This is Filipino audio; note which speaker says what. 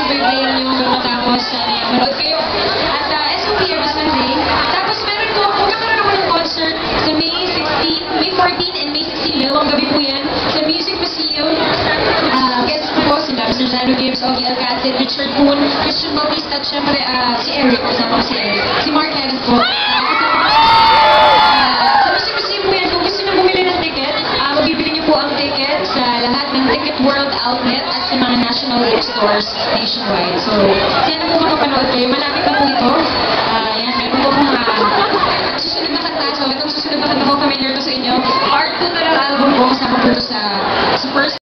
Speaker 1: birthday niyo matapos manood kayo. At SOP every Sunday. Tapos meron po, magkakaroon ako ng concert sa May 16, May 14 and May 16. Dalawang gabi po yan sa Music Museum. Guest ko po sila Mr. Zano Gibbs, Ogie Alcacid, Richard Poon, Christian Bautista, at syempre si Eric, kasama si Eric. Si Mark Kenneth po. Sa Music Museum po yan, kung gusto nyo bumili ng ticket, mabibili nyo po ang ticket sa lahat ng Ticket World Outlet at sa mga national bookstores nationwide. So, yan na po makapanood kayo. Malapit na po ito. Yan, meron po mga susunod na kanta. So, itong susunod na kanta ko, familiar to sa inyo. Part 2 na lang album ko, kasama po ito sa first